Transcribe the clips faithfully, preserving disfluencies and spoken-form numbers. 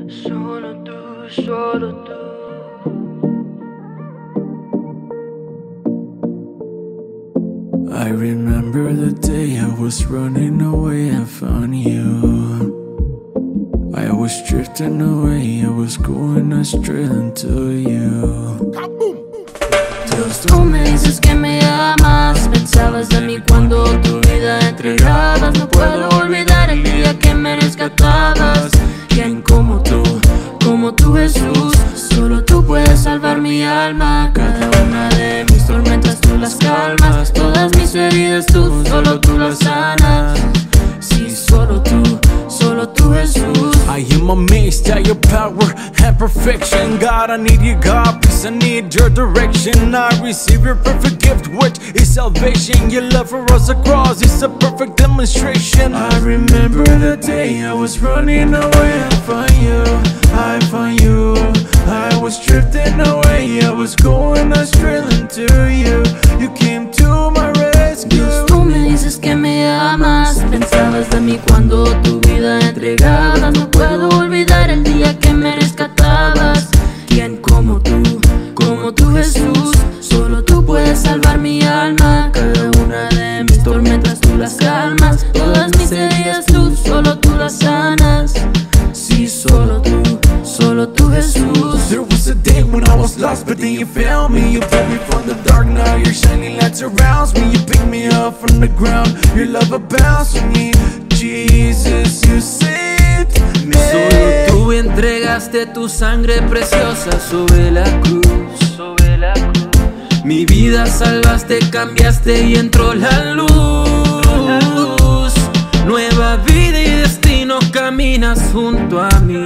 Solo tú, solo tú. I remember the day I was running away and found you. I was drifting away, I was going astray until you. Dios, tú me dices que me amas. Pensabas de mí cuando tu vida entregabas. No puedo olvidar el día que me rescatabas. ¿Quién como tú, como tú, Jesús? Solo tú puedes salvar mi alma. Cada una de mis tormentas tú las calmas. Todas mis heridas tú, solo tú las sanas. Sí, solo tú, solo tú, Jesús. I am amazed at your power and perfection. God, I need you, God, please, I need your direction. I receive your perfect gift, which is salvation. Your love for us across is a perfect demonstration. I remember the day I was running away. I found you, I found you. I was drifting away, I was going astray until you. You came to my rescue. Dios, tú me dices que me amas. Pensabas de mí cuando tu vida entregabas. No puedo olvidar el día que me rescatabas. ¿Quién como tú, como tú, Jesús? Solo tú puedes salvar mi alma. Cada una de mis tormentas tú las calmas. Todas mis heridas tú, solo tú las sanas. Sí, solo tú, solo tú, Jesús. There was a day when I was lost, but then you found me. You pulled me from the dark, now your shining light surrounds me. You picked me up from the ground, your love abounds for me. Jesus, you saved me. Solo tú entregaste tu sangre preciosa sobre la cruz, sobre la cruz. Mi vida salvaste, cambiaste y entró la luz. Nueva vida y destino, caminas junto a mí.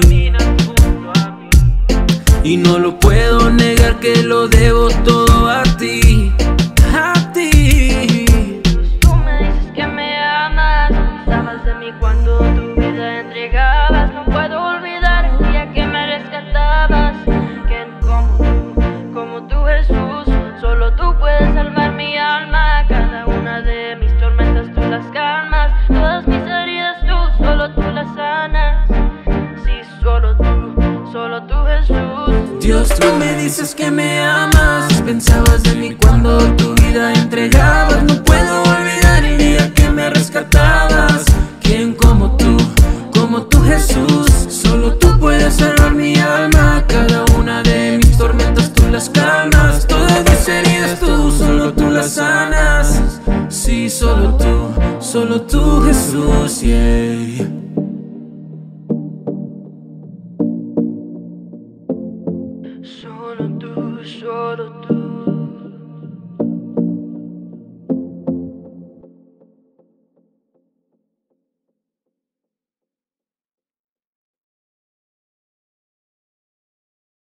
Y no lo puedo negar que lo debo todo a ti, a ti. Tú me dices que me amas. Pensabas de mí cuando tu vida entregabas. No puedo olvidar el día que me rescatabas. ¿Quién como tú, como tú, Jesús? Solo tú puedes salvar mi alma. Cada una de mis tormentas tú las calmas. Todas mis heridas tú, solo tú las sanas. Sí, solo tú, solo tú, Jesús. Dios, tú me dices que me amas. Pensabas de mí cuando tu vida entregabas. No puedo olvidar el día que me rescatabas. ¿Quién como tú, como tú, Jesús? Solo tú puedes salvar mi alma. Cada una de mis tormentas tú las calmas. Todas mis heridas tú, solo tú las sanas. Sí, solo tú, solo tú, Jesús, yeah. Solo tú, solo tú.